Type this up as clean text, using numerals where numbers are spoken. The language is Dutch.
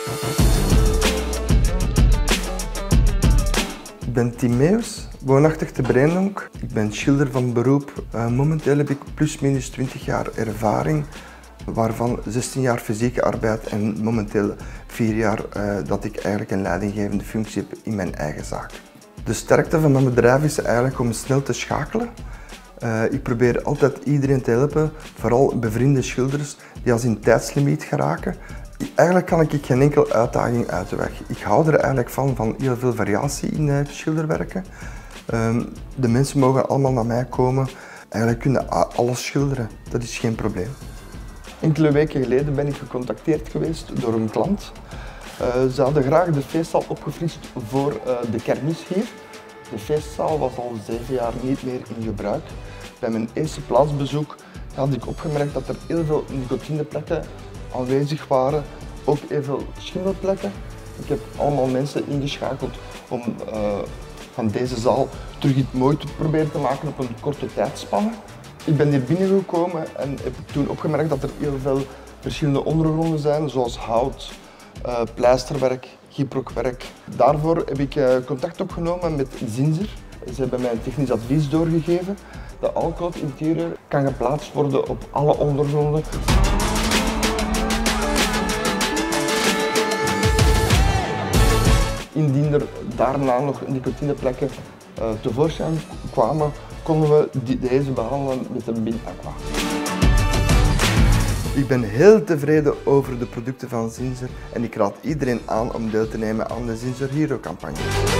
Ik ben Timeus, woonachtig te Breendonk. Ik ben schilder van beroep. Momenteel heb ik plus minus 20 jaar ervaring, waarvan 16 jaar fysieke arbeid en momenteel 4 jaar dat ik eigenlijk een leidinggevende functie heb in mijn eigen zaak. De sterkte van mijn bedrijf is eigenlijk om snel te schakelen. Ik probeer altijd iedereen te helpen, vooral bevriende schilders die als in tijdslimiet geraken. Eigenlijk kan ik geen enkele uitdaging uit de weg. Ik hou er eigenlijk van heel veel variatie in het schilderwerken. De mensen mogen allemaal naar mij komen. Eigenlijk kunnen alles schilderen, dat is geen probleem. Enkele weken geleden ben ik gecontacteerd geweest door een klant. Ze hadden graag de feestzaal opgefrist voor de kermis hier. De feestzaal was al 7 jaar niet meer in gebruik. Bij mijn eerste plaatsbezoek had ik opgemerkt dat er heel veel nicotineplekken aanwezig waren, ook heel veel schimmelplekken. Ik heb allemaal mensen ingeschakeld om van deze zaal terug iets moois te proberen te maken op een korte tijdspanne. Ik ben hier binnengekomen en heb toen opgemerkt dat er heel veel verschillende ondergronden zijn, zoals hout, pleisterwerk, gyprokwerk. Daarvoor heb ik contact opgenomen met Zinser. Ze hebben mij een technisch advies doorgegeven. De alcohol interieur kan geplaatst worden op alle ondergronden. Indien er daarna nog nicotineplekken tevoorschijn kwamen, konden we deze behandelen met een Bin Aqua. Ik ben heel tevreden over de producten van Zinser en ik raad iedereen aan om deel te nemen aan de Zinser Hero campagne.